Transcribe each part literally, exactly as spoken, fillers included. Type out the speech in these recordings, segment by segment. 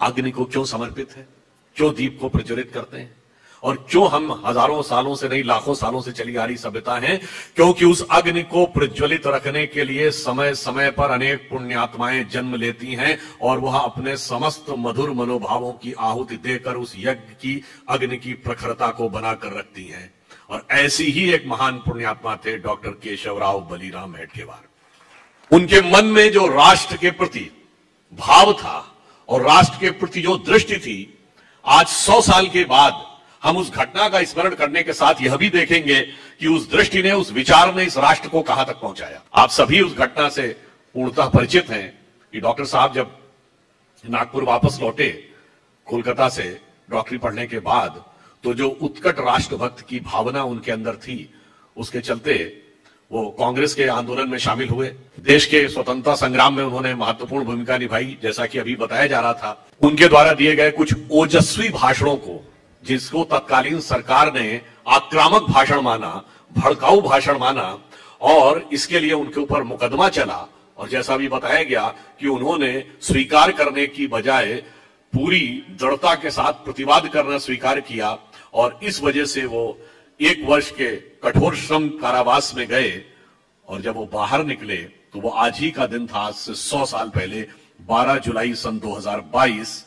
अग्नि को क्यों समर्पित है, क्यों दीप को प्रज्वलित करते हैं, और क्यों हम हजारों सालों से नहीं लाखों सालों से चली आ रही सभ्यता है? क्योंकि उस अग्नि को प्रज्वलित रखने के लिए समय समय पर अनेक पुण्यात्माएं जन्म लेती हैं और वह अपने समस्त मधुर मनोभावों की आहुति देकर उस यज्ञ की अग्नि की प्रखरता को बनाकर रखती हैं। और ऐसी ही एक महान पुण्यात्मा थे डॉक्टर केशवराव बलीराम हेडगेवार। उनके मन में जो राष्ट्र के प्रति भाव था और राष्ट्र के प्रति जो दृष्टि थी, आज सौ साल के बाद हम उस घटना का स्मरण करने के साथ यह भी देखेंगे कि उस दृष्टि ने, उस विचार ने इस राष्ट्र को कहां तक पहुंचाया। आप सभी उस घटना से पूर्णतः परिचित हैं कि डॉक्टर साहब जब नागपुर वापस लौटे कोलकाता से डॉक्टरी पढ़ने के बाद, तो जो उत्कट राष्ट्रभक्त की भावना उनके अंदर थी, उसके चलते वो कांग्रेस के आंदोलन में शामिल हुए। देश के स्वतंत्रता संग्राम में उन्होंने महत्वपूर्ण भूमिका निभाई, जैसा कि अभी बताया जा रहा था। उनके द्वारा दिए गए कुछ ओजस्वी भाषणों को, जिसको तत्कालीन सरकार ने आक्रामक भाषण माना, भड़काऊ भाषण माना, और इसके लिए उनके ऊपर मुकदमा चला। और जैसा भी बताया गया कि उन्होंने स्वीकार करने की बजाय पूरी दृढ़ता के साथ प्रतिवाद करना स्वीकार किया, और इस वजह से वो एक वर्ष के कठोर श्रम कारावास में गए। और जब वो बाहर निकले तो वो आज ही का दिन था, आज से सौ साल पहले, बारह जुलाई सन दो हज़ार बाईस।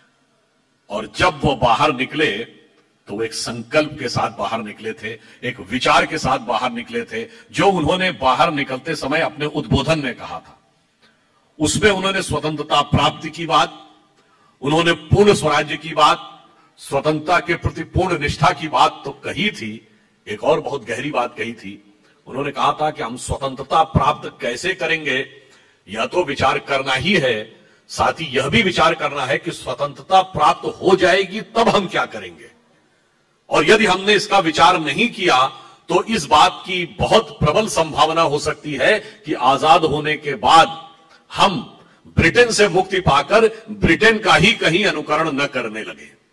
और जब वो बाहर निकले तो वो एक संकल्प के साथ बाहर निकले थे, एक विचार के साथ बाहर निकले थे, जो उन्होंने बाहर निकलते समय अपने उद्बोधन में कहा था। उसमें उन्होंने स्वतंत्रता प्राप्ति की बात, उन्होंने पूर्ण स्वराज्य की बात, स्वतंत्रता के प्रति पूर्ण निष्ठा की बात तो कही थी। एक और बहुत गहरी बात कही थी, उन्होंने कहा था कि हम स्वतंत्रता प्राप्त कैसे करेंगे, यह तो विचार करना ही है, साथ ही यह भी विचार करना है कि स्वतंत्रता प्राप्त हो जाएगी तब हम क्या करेंगे। और यदि हमने इसका विचार नहीं किया तो इस बात की बहुत प्रबल संभावना हो सकती है कि आजाद होने के बाद हम ब्रिटेन से मुक्ति पाकर ब्रिटेन का ही कहीं अनुकरण न करने लगे।